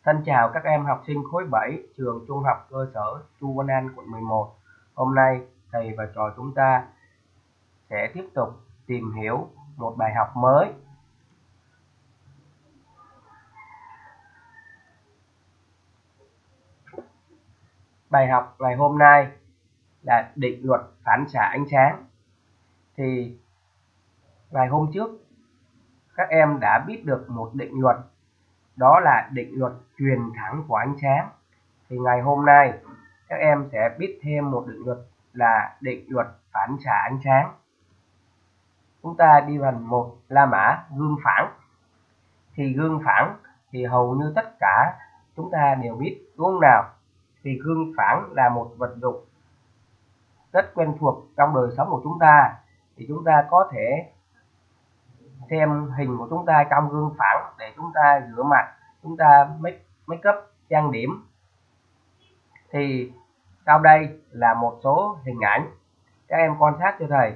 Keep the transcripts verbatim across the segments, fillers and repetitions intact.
Thân chào các em học sinh khối bảy trường Trung học cơ sở Chu Văn An, quận mười một. Hôm nay thầy và trò chúng ta sẽ tiếp tục tìm hiểu một bài học mới. Bài học ngày hôm nay là định luật phản xạ ánh sáng. Thì ngày hôm trước các em đã biết được một định luật, đó là định luật truyền thẳng của ánh sáng. Thì ngày hôm nay các em sẽ biết thêm một định luật là định luật phản xạ ánh sáng. Chúng ta đi phần một La Mã, gương phẳng. Thì gương phẳng thì hầu như tất cả chúng ta đều biết, đúng không nào? Thì gương phẳng là một vật dụng rất quen thuộc trong đời sống của chúng ta. Thì chúng ta có thể xem hình của chúng ta trong gương phẳng để chúng ta rửa mặt, chúng ta make, make up, trang điểm. Thì sau đây là một số hình ảnh, các em quan sát cho thầy.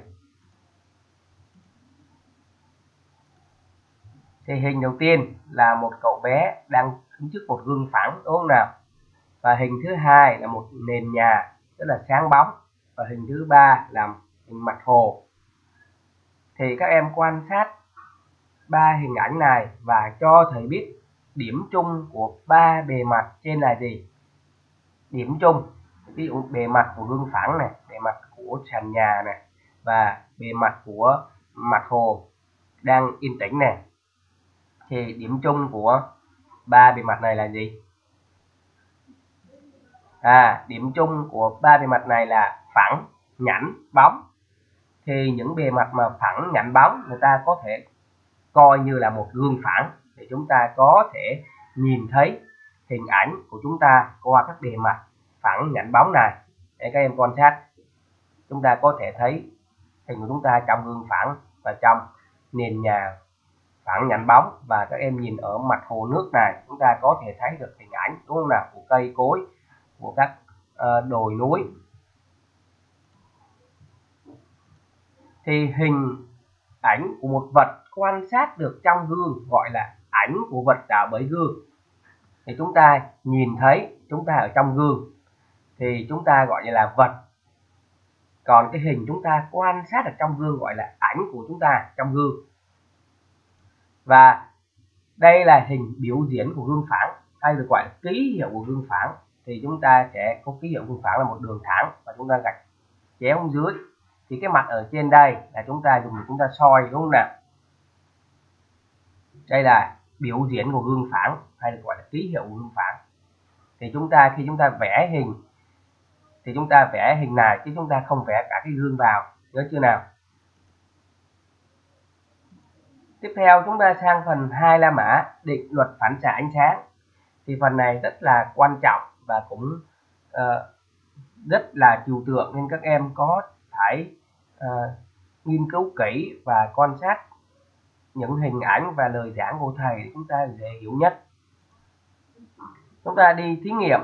Thì hình đầu tiên là một cậu bé đang đứng trước một gương phẳng, đúng không nào? Và hình thứ hai là một nền nhà rất là sáng bóng. Và hình thứ ba là hình mặt hồ. Thì các em quan sát ba hình ảnh này và cho thầy biết điểm chung của ba bề mặt trên là gì. Điểm chung, ví dụ bề mặt của gương phẳng này, bề mặt của sàn nhà này, và bề mặt của mặt hồ đang yên tĩnh này. Thì điểm chung của ba bề mặt này là gì? À, điểm chung của ba bề mặt này là phẳng, nhẵn, bóng. Thì những bề mặt mà phẳng, nhẵn, bóng người ta có thể coi như là một gương phẳng để chúng ta có thể nhìn thấy hình ảnh của chúng ta qua các bề mặt phẳng, nhẵn, bóng này. Để các em quan sát, chúng ta có thể thấy hình của chúng ta trong gương phẳng và trong nền nhà phẳng, nhẵn, bóng. Và các em nhìn ở mặt hồ nước này, chúng ta có thể thấy được hình ảnh, đúng không nào, của cây cối, của các uh, đồi núi. Thì hình ảnh của một vật quan sát được trong gương gọi là ảnh của vật đảo bởi gương. Thì chúng ta nhìn thấy chúng ta ở trong gương thì chúng ta gọi là vật. Còn cái hình chúng ta quan sát ở trong gương gọi là ảnh của chúng ta trong gương. Và đây là hình biểu diễn của gương phẳng, hay được gọi là ký hiệu của gương phẳng. Thì chúng ta sẽ có ký hiệu gương phẳng là một đường thẳng và chúng ta gạch chéo dưới. Thì cái mặt ở trên đây là chúng ta dùng để chúng ta soi, đúng không nào? Đây là biểu diễn của gương phẳng, hay được gọi là ký hiệu của gương phẳng. Thì chúng ta khi chúng ta vẽ hình thì chúng ta vẽ hình này chứ chúng ta không vẽ cả cái gương vào, nhớ chưa nào? Tiếp theo chúng ta sang phần hai La Mã, định luật phản xạ ánh sáng. Thì phần này rất là quan trọng và cũng uh, rất là trừu tượng, nên các em có phải uh, nghiên cứu kỹ và quan sát những hình ảnh và lời giảng của thầy để chúng ta dễ hiểu nhất. Chúng ta đi thí nghiệm.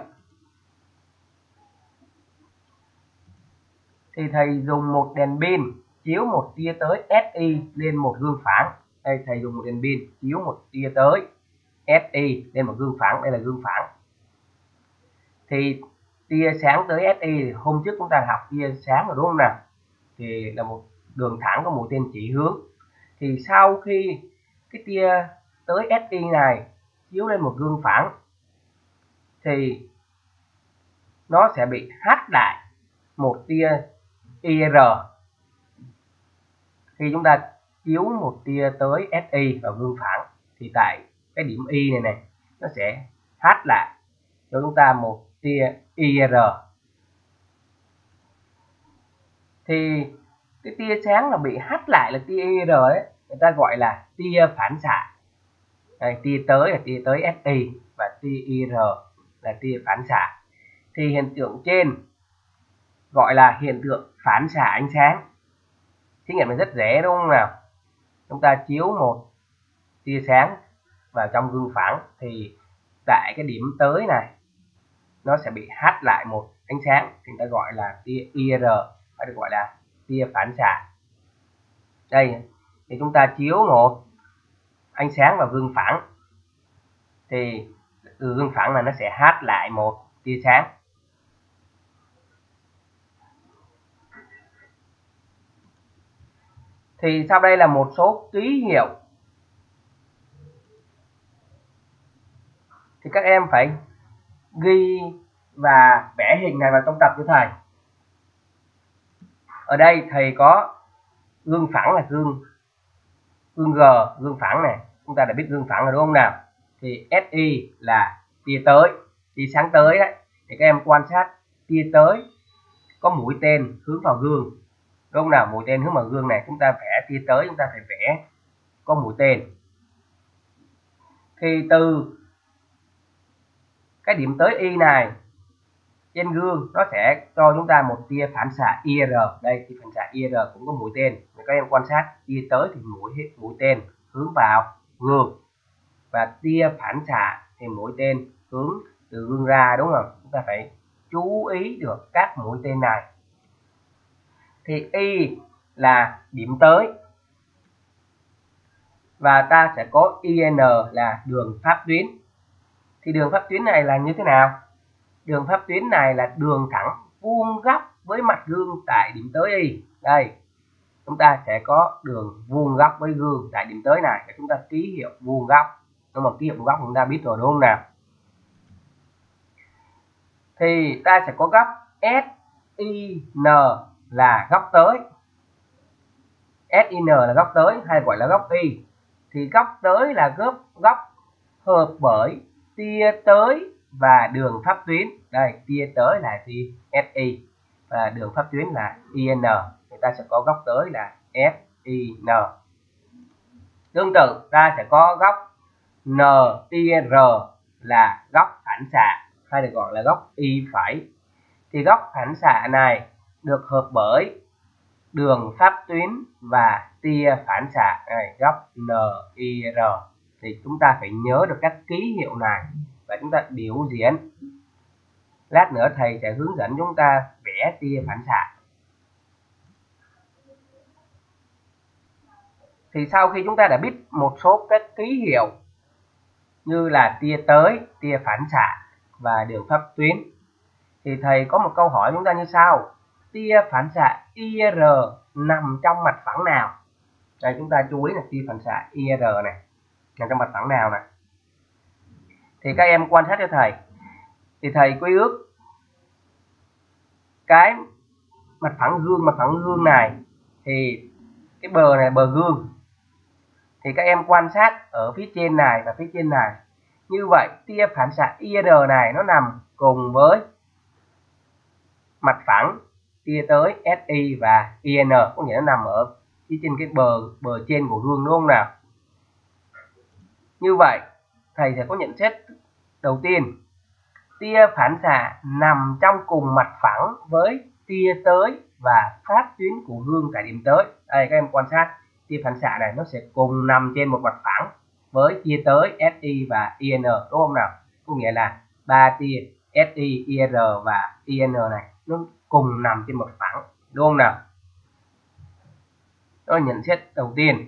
Thì thầy dùng một đèn pin chiếu một tia tới Si lên một gương phẳng. Đây, thầy dùng một đèn pin chiếu một tia tới Si lên một gương phẳng. Đây là gương phẳng. Thì tia sáng tới Si thì hôm trước chúng ta học tia sáng rồi, đúng không nào? Thì là một đường thẳng có mũi tên chỉ hướng. Thì sau khi cái tia tới Si này chiếu lên một gương phẳng thì nó sẽ bị hắt lại một tia i rờ. Khi chúng ta chiếu một tia tới Si vào gương phẳng thì tại cái điểm Y này này nó sẽ hắt lại cho chúng ta một tia i rờ. Thì cái tia sáng là bị hắt lại là tia i rờ ấy, người ta gọi là tia phản xạ. Đây, tia tới là tia tới Si và tia i rờ là tia phản xạ. Thì hiện tượng trên gọi là hiện tượng phản xạ ánh sáng. Thí nghiệm này rất dễ, đúng không nào? Chúng ta chiếu một tia sáng vào trong gương phẳng thì tại cái điểm tới này nó sẽ bị hắt lại một ánh sáng, thì ta gọi là tia i rờ, phải được gọi là tia phản xạ. Đây thì chúng ta chiếu một ánh sáng vào gương phẳng thì từ gương phẳng là nó sẽ hát lại một tia sáng. Thì sau đây là một số ký hiệu. Thì các em phải ghi và vẽ hình này vào trong tập cho thầy. Ở đây thầy có gương phẳng là gương gương G, gương phẳng này. Chúng ta đã biết gương phẳng rồi đúng không nào? Thì ét i là tia tới, tia sáng tới đấy. Thì các em quan sát tia tới có mũi tên hướng vào gương. Đúng không nào? Mũi tên hướng vào gương này, chúng ta vẽ tia tới, chúng ta phải vẽ có mũi tên. Thì từ cái điểm tới Y này trên gương nó sẽ cho chúng ta một tia phản xạ i rờ. Đây, tia phản xạ i rờ cũng có mũi tên. Các em quan sát tia tới thì mũi mũi tên hướng vào gương, và tia phản xạ thì mũi tên hướng từ gương ra, đúng không? Chúng ta phải chú ý được các mũi tên này. Thì Y là điểm tới, và ta sẽ có i en là đường pháp tuyến. Thì đường pháp tuyến này là như thế nào? Đường pháp tuyến này là đường thẳng vuông góc với mặt gương tại điểm tới Y. Đây, chúng ta sẽ có đường vuông góc với gương tại điểm tới này, để chúng ta ký hiệu vuông góc. Nhưng mà ký hiệu vuông góc chúng ta biết rồi đúng không nào? Thì ta sẽ có góc ét i en là góc tới. ét i en là góc tới hay gọi là góc Y. Thì góc tới là góc góc hợp bởi tia tới và đường pháp tuyến. Đây, tia tới là tia ét i và đường pháp tuyến là i en. Thì ta sẽ có góc tới là ét i en. Tương tự ta sẽ có góc en i rờ là góc phản xạ hay được gọi là góc Y phẩy. Thì góc phản xạ này được hợp bởi đường pháp tuyến và tia phản xạ. Đây, góc en i rờ. Thì chúng ta phải nhớ được các ký hiệu này và chúng ta biểu diễn. Lát nữa thầy sẽ hướng dẫn chúng ta vẽ tia phản xạ. Thì sau khi chúng ta đã biết một số các ký hiệu như là tia tới, tia phản xạ và đường pháp tuyến, thì thầy có một câu hỏi chúng ta như sau: tia phản xạ i rờ nằm trong mặt phẳng nào? Đây, chúng ta chú ý là tia phản xạ i rờ này nằm trong mặt phẳng nào này. Thì các em quan sát cho thầy. Thì thầy quy ước cái mặt phẳng gương, mặt phẳng gương này thì cái bờ này bờ gương. Thì các em quan sát ở phía trên này và phía trên này. Như vậy tia phản xạ i rờ này nó nằm cùng với mặt phẳng tia tới ét i và i en, có nghĩa nó nằm ở phía trên cái bờ bờ trên của gương, đúng không nào? Như vậy thầy sẽ có nhận xét đầu tiên: tia phản xạ nằm trong cùng mặt phẳng với tia tới và pháp tuyến của gương tại điểm tới. Đây, các em quan sát tia phản xạ này nó sẽ cùng nằm trên một mặt phẳng với tia tới ét i và i en, đúng không nào? Có nghĩa là ba tia ét i, i rờ và i en này nó cùng nằm trên một phẳng, đúng không nào? Đó là nhận xét đầu tiên.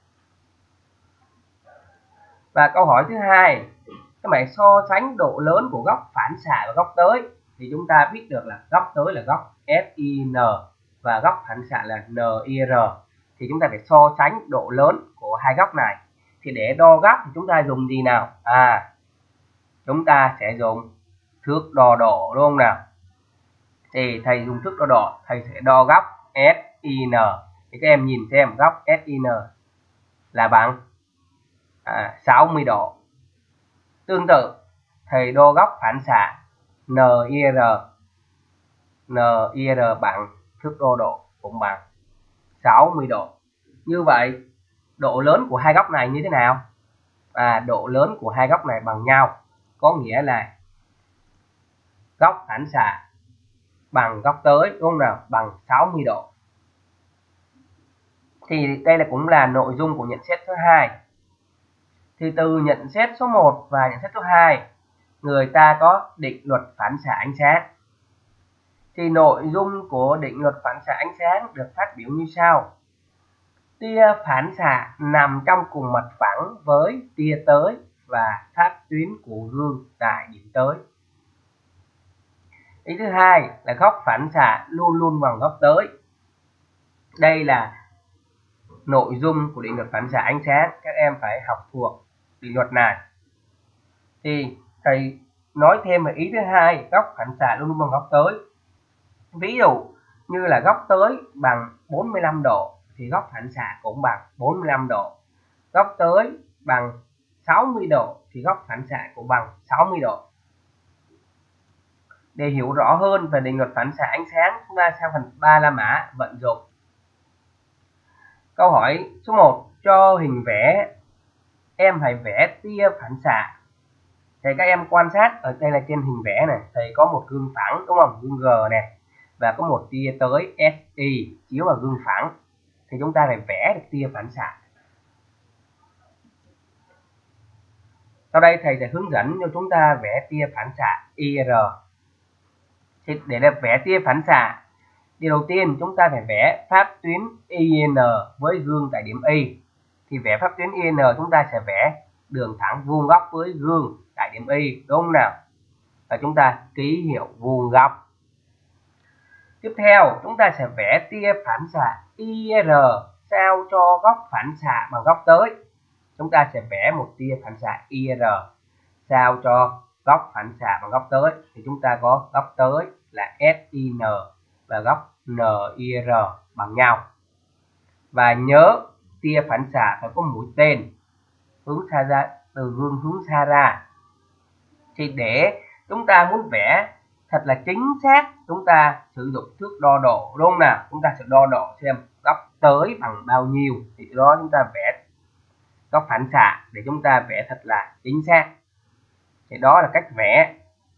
Và câu hỏi thứ hai, các bạn so sánh độ lớn của góc phản xạ và góc tới. Thì chúng ta biết được là góc tới là góc ét i en và góc phản xạ là en i rờ. Thì chúng ta phải so sánh độ lớn của hai góc này. Thì để đo góc thì chúng ta dùng gì nào? À, chúng ta sẽ dùng thước đo độ, đúng không nào? Thì thầy dùng thước đo độ, thầy sẽ đo góc ét i en. Thì các em nhìn xem góc ét i en là bằng à, sáu mươi độ. Tương tự thầy đo góc phản xạ en i rờ, en i rờ bằng thước đo độ cũng bằng sáu mươi độ. Như vậy độ lớn của hai góc này như thế nào? À, độ lớn của hai góc này bằng nhau, có nghĩa là góc phản xạ bằng góc tới, đúng không nào? Bằng sáu mươi độ. Thì đây là cũng là nội dung của nhận xét thứ hai. Thì từ nhận xét số một và nhận xét số hai, người ta có định luật phản xạ ánh sáng. Thì nội dung của định luật phản xạ ánh sáng được phát biểu như sau: tia phản xạ nằm trong cùng mặt phẳng với tia tới và pháp tuyến của gương tại điểm tới. Ý thứ hai là góc phản xạ luôn luôn bằng góc tới. Đây là nội dung của định luật phản xạ ánh sáng, các em phải học thuộc định luật này. Thì thầy nói thêm về ý thứ hai, góc phản xạ luôn luôn bằng góc tới. Ví dụ như là góc tới bằng bốn mươi lăm độ thì góc phản xạ cũng bằng bốn mươi lăm độ. Góc tới bằng sáu mươi độ thì góc phản xạ cũng bằng sáu mươi độ. Để hiểu rõ hơn về định luật phản xạ ánh sáng, chúng ta sang phần ba La Mã vận dụng. Câu hỏi số một, cho hình vẽ, em hãy vẽ tia phản xạ. Thì các em quan sát ở đây là trên hình vẽ này, thầy có một gương phẳng đúng không, gương G này, và có một tia tới S I chiếu vào gương phẳng, thì chúng ta phải vẽ được tia phản xạ. Sau đây thầy sẽ hướng dẫn cho chúng ta vẽ tia phản xạ I R. Thì để được vẽ tia phản xạ, điều đầu tiên chúng ta phải vẽ pháp tuyến I N với gương tại điểm Y. Thì vẽ pháp tuyến I N chúng ta sẽ vẽ đường thẳng vuông góc với gương tại điểm Y, đúng không nào? Và chúng ta ký hiệu vuông góc. Tiếp theo chúng ta sẽ vẽ tia phản xạ I R sao cho góc phản xạ bằng góc tới. Chúng ta sẽ vẽ một tia phản xạ I R sao cho góc phản xạ bằng góc tới. Thì chúng ta có góc tới là S I N và góc N I R bằng nhau. Và nhớ tia phản xạ phải có mũi tên hướng xa ra, từ gương hướng xa ra. Thì để chúng ta muốn vẽ thật là chính xác, chúng ta sử dụng thước đo độ, đúng không nào? Chúng ta sẽ đo độ xem góc tới bằng bao nhiêu, thì từ đó chúng ta vẽ góc phản xạ để chúng ta vẽ thật là chính xác. Thì đó là cách vẽ.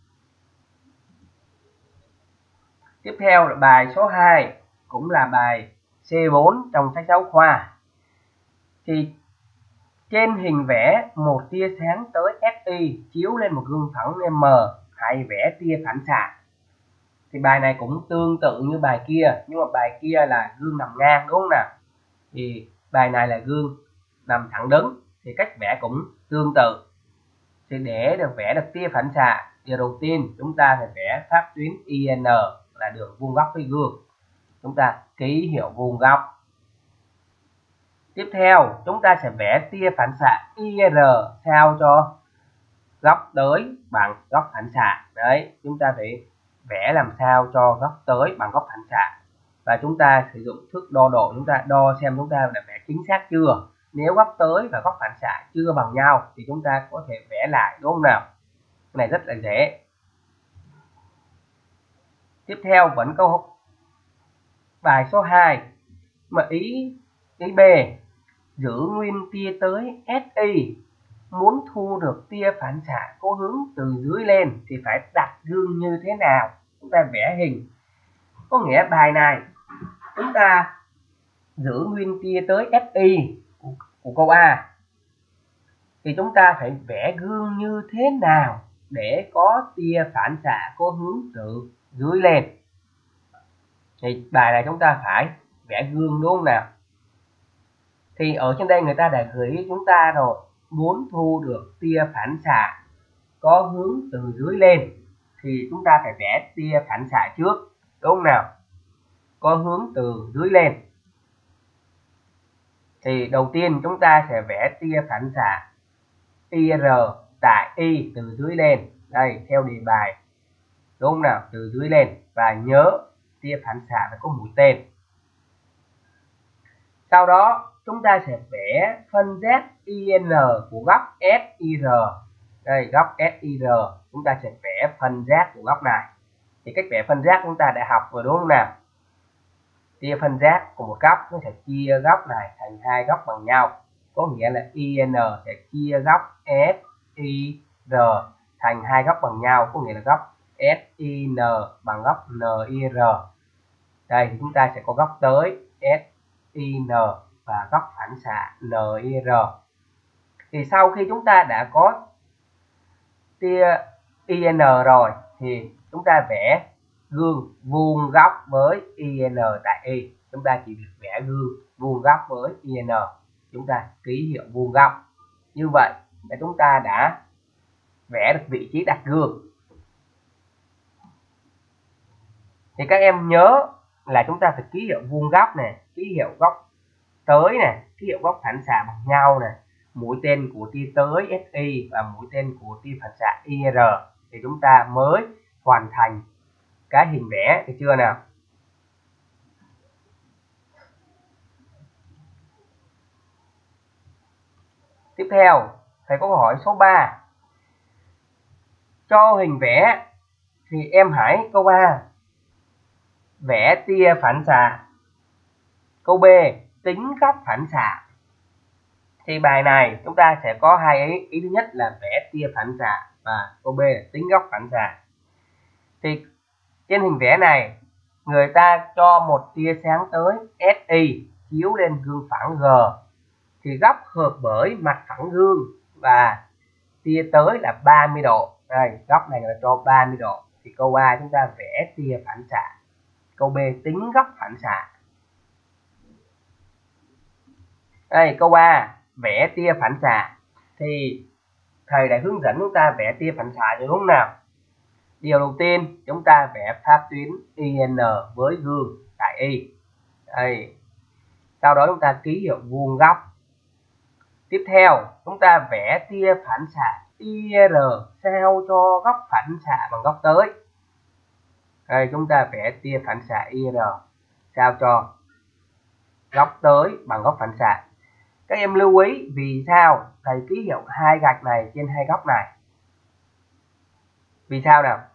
Tiếp theo là bài số hai, cũng là bài C bốn trong sách giáo khoa. Thì trên hình vẽ một tia sáng tới S I chiếu lên một gương phẳng M, hãy vẽ tia phản xạ. Thì bài này cũng tương tự như bài kia, nhưng mà bài kia là gương nằm ngang, đúng không nào? Thì bài này là gương nằm thẳng đứng, thì cách vẽ cũng tương tự. Thì để được vẽ được tia phản xạ, điều đầu tiên chúng ta phải vẽ pháp tuyến I N là đường vuông góc với gương. Chúng ta ký hiệu vuông góc. Tiếp theo chúng ta sẽ vẽ tia phản xạ I R sao cho góc tới bằng góc phản xạ. Đấy, chúng ta phải vẽ làm sao cho góc tới bằng góc phản xạ. Và chúng ta sử dụng thước đo độ, chúng ta đo xem chúng ta đã vẽ chính xác chưa. Nếu góc tới và góc phản xạ chưa bằng nhau thì chúng ta có thể vẽ lại, đúng không nào? Cái này rất là dễ. Tiếp theo vẫn câu bài số hai, mà ý ý B, giữ nguyên tia tới S I, muốn thu được tia phản xạ có hướng từ dưới lên thì phải đặt gương như thế nào? Chúng ta vẽ hình. Có nghĩa bài này chúng ta giữ nguyên tia tới S I của, của câu A, thì chúng ta phải vẽ gương như thế nào để có tia phản xạ có hướng từ dưới lên. Thì bài này chúng ta phải vẽ gương, đúng không nào? Thì ở trên đây người ta đã gửi ý chúng ta rồi, muốn thu được tia phản xạ có hướng từ dưới lên thì chúng ta phải vẽ tia phản xạ trước, đúng không nào? Có hướng từ dưới lên. Thì đầu tiên chúng ta sẽ vẽ tia phản xạ I R tại Y từ dưới lên. Đây, theo đề bài, đúng không nào? Từ dưới lên. Và nhớ tia phản xạ phải có mũi tên. Sau đó chúng ta sẽ vẽ phân giác I N của góc S I R. Đây, góc S I R, chúng ta sẽ vẽ phân giác của góc này. Thì cách vẽ phân giác chúng ta đã học rồi, đúng không nào? Tia phân giác của một góc nó sẽ chia góc này thành hai góc bằng nhau. Có nghĩa là I N sẽ chia góc S I R thành hai góc bằng nhau. Có nghĩa là góc S I N bằng góc N I R. Đây thì chúng ta sẽ có góc tới S I N và góc phản xạ N I R. Thì sau khi chúng ta đã có tia I N rồi thì chúng ta vẽ gương vuông góc với I N tại Y. Chúng ta chỉ việc vẽ gương vuông góc với I N. Chúng ta ký hiệu vuông góc. Như vậy để chúng ta đã vẽ được vị trí đặt gương. Thì các em nhớ là chúng ta phải ký hiệu vuông góc này, ký hiệu góc tới này, ký hiệu góc phản xạ bằng nhau này, mũi tên của tia tới ét i và mũi tên của tia phản xạ i rờ, thì chúng ta mới hoàn thành cái hình vẽ, được chưa nào? Tiếp theo, thầy có câu hỏi số ba. Cho hình vẽ thì em hãy câu A vẽ tia phản xạ, câu B tính góc phản xạ. Thì bài này chúng ta sẽ có hai ý, ý thứ nhất là vẽ tia phản xạ và câu B là tính góc phản xạ. Thì trên hình vẽ này người ta cho một tia sáng tới ét i chiếu lên gương phẳng G, thì góc hợp bởi mặt phẳng gương và tia tới là ba mươi độ. Đây, góc này là cho ba mươi độ, thì câu A chúng ta vẽ tia phản xạ, câu B tính góc phản xạ. Đây, câu A vẽ tia phản xạ thì thầy đã hướng dẫn chúng ta vẽ tia phản xạ rồi đúng không nào? Điều đầu tiên chúng ta vẽ pháp tuyến i en với gương tại Y. Đây. Sau đó chúng ta ký hiệu vuông góc. Tiếp theo chúng ta vẽ tia phản xạ i rờ sao cho góc phản xạ bằng góc tới. Đây, chúng ta vẽ tia phản xạ i rờ sao cho góc tới bằng góc phản xạ. Các em lưu ý vì sao thầy ký hiệu hai gạch này trên hai góc này. Vì sao nào?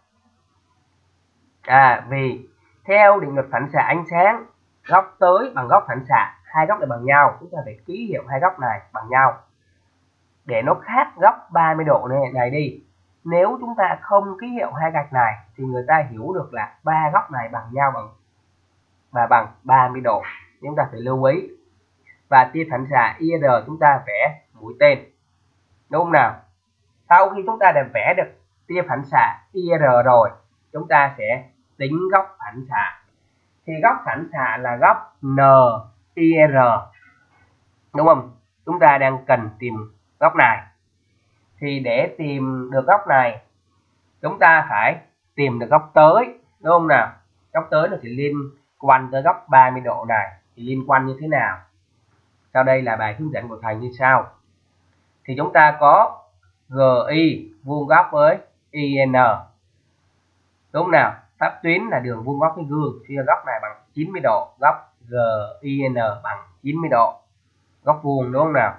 À, vì theo định luật phản xạ ánh sáng, góc tới bằng góc phản xạ, hai góc này bằng nhau, chúng ta phải ký hiệu hai góc này bằng nhau để nó khác góc ba mươi độ này, này đi. Nếu chúng ta không ký hiệu hai gạch này thì người ta hiểu được là ba góc này bằng nhau bằng và bằng ba mươi độ. Chúng ta phải lưu ý. Và tia phản xạ i rờ chúng ta vẽ mũi tên, đúng không nào? Sau khi chúng ta đã vẽ được tia phản xạ i rờ rồi, chúng ta sẽ tính góc phản xạ. Thì góc phản xạ là góc en i rờ, đúng không? Chúng ta đang cần tìm góc này. Thì để tìm được góc này, chúng ta phải tìm được góc tới, đúng không nào? Góc tới nó sẽ liên quan tới góc ba mươi độ này. Thì liên quan như thế nào? Sau đây là bài hướng dẫn của thầy như sau. Thì chúng ta có giê i vuông góc với i en, đúng không nào? Pháp tuyến là đường vuông góc với gương, chia góc này bằng chín mươi độ, góc giê i en bằng chín mươi độ, góc vuông, đúng không nào?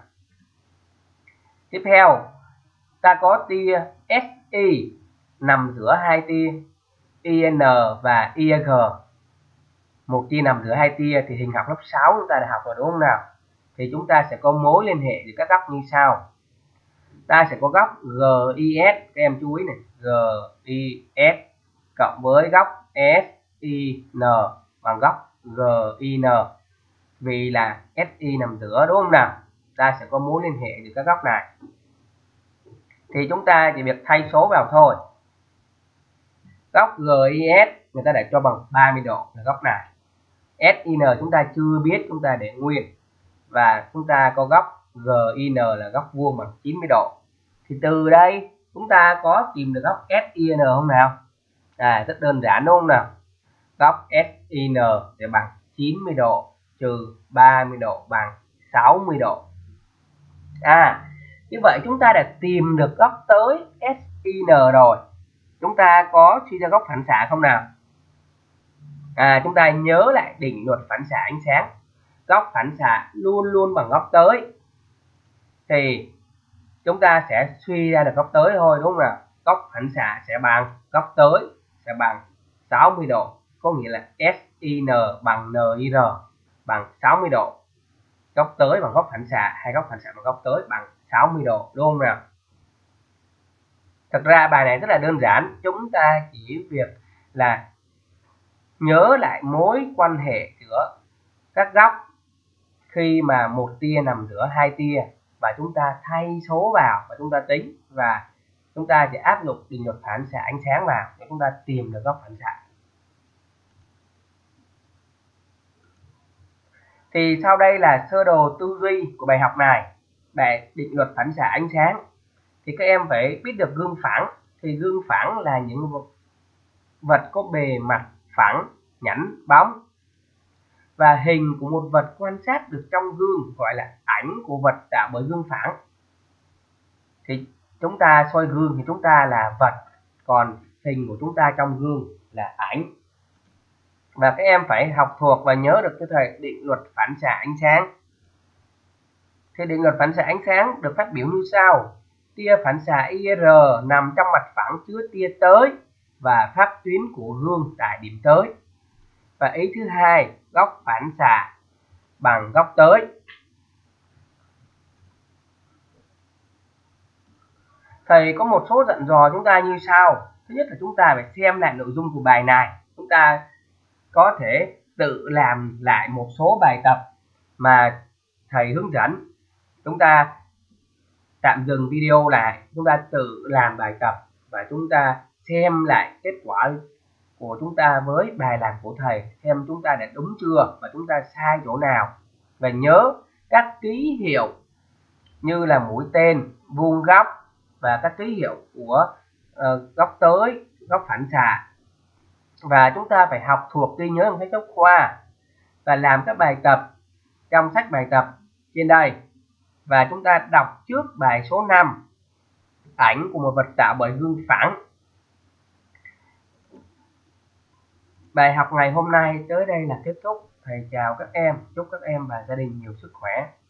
Tiếp theo ta có tia ét i nằm giữa hai tia i en và i giê. Một tia nằm giữa hai tia thì hình học lớp sáu chúng ta đã học rồi, đúng không nào? Thì chúng ta sẽ có mối liên hệ giữa các góc như sau. Ta sẽ có góc giê i ét, các em chú ý này, giê i ét cộng với góc ét i en bằng góc giê i en. Vì là ét i nằm giữa, đúng không nào? Ta sẽ có mối liên hệ giữa các góc này. Thì chúng ta chỉ việc thay số vào thôi. Góc giê i ét người ta để cho bằng ba mươi độ là góc này. ét i en chúng ta chưa biết, chúng ta để nguyên. Và chúng ta có góc giê i en là góc vuông bằng chín mươi độ. Thì từ đây chúng ta có tìm được góc ét i en không nào? À, rất đơn giản đúng không nào? Góc ét i en sẽ bằng chín mươi độ trừ ba mươi độ bằng sáu mươi độ. À, như vậy chúng ta đã tìm được góc tới ét i en rồi. Chúng ta có suy ra góc phản xạ không nào? À, chúng ta nhớ lại định luật phản xạ ánh sáng. Góc phản xạ luôn luôn bằng góc tới. Thì chúng ta sẽ suy ra được góc tới thôi, đúng không nào? Góc phản xạ sẽ bằng góc tới sẽ bằng sáu mươi độ. Có nghĩa là ét i en bằng en i rờ bằng sáu mươi độ. Góc tới bằng góc phản xạ hay góc phản xạ bằng góc tới bằng sáu mươi độ, đúng không nào? Thật ra bài này rất là đơn giản. Chúng ta chỉ việc là nhớ lại mối quan hệ giữa các góc khi mà một tia nằm giữa hai tia, và chúng ta thay số vào và chúng ta tính, và chúng ta sẽ áp dụng định luật phản xạ ánh sáng vào để chúng ta tìm được góc phản xạ. Thì sau đây là sơ đồ tư duy của bài học này. Bài định luật phản xạ ánh sáng thì các em phải biết được gương phẳng. Thì gương phẳng là những vật có bề mặt phẳng, nhẵn, bóng. Và hình của một vật quan sát được trong gương gọi là ảnh của vật tạo bởi gương phẳng. Thì chúng ta soi gương thì chúng ta là vật, còn hình của chúng ta trong gương là ảnh. Và các em phải học thuộc và nhớ được cái thầy định luật phản xạ ánh sáng. Thì định luật phản xạ ánh sáng được phát biểu như sau: tia phản xạ i rờ nằm trong mặt phẳng chứa tia tới và phát tuyến của gương tại điểm tới. Và ý thứ hai, góc phản xạ bằng góc tới. Thầy có một số dặn dò chúng ta như sau. Thứ nhất là chúng ta phải xem lại nội dung của bài này. Chúng ta có thể tự làm lại một số bài tập mà thầy hướng dẫn. Chúng ta tạm dừng video lại, chúng ta tự làm bài tập và chúng ta xem lại kết quả của chúng ta với bài làm của thầy, xem chúng ta đã đúng chưa và chúng ta sai chỗ nào. Và nhớ các ký hiệu như là mũi tên, vuông góc và các ký hiệu của uh, góc tới, góc phản xạ. Và chúng ta phải học thuộc ghi nhớ trong sách giáo khoa và làm các bài tập trong sách bài tập trên đây. Và chúng ta đọc trước bài số năm, ảnh của một vật tạo bởi gương phẳng. Bài học ngày hôm nay tới đây là kết thúc. Thầy chào các em, chúc các em và gia đình nhiều sức khỏe.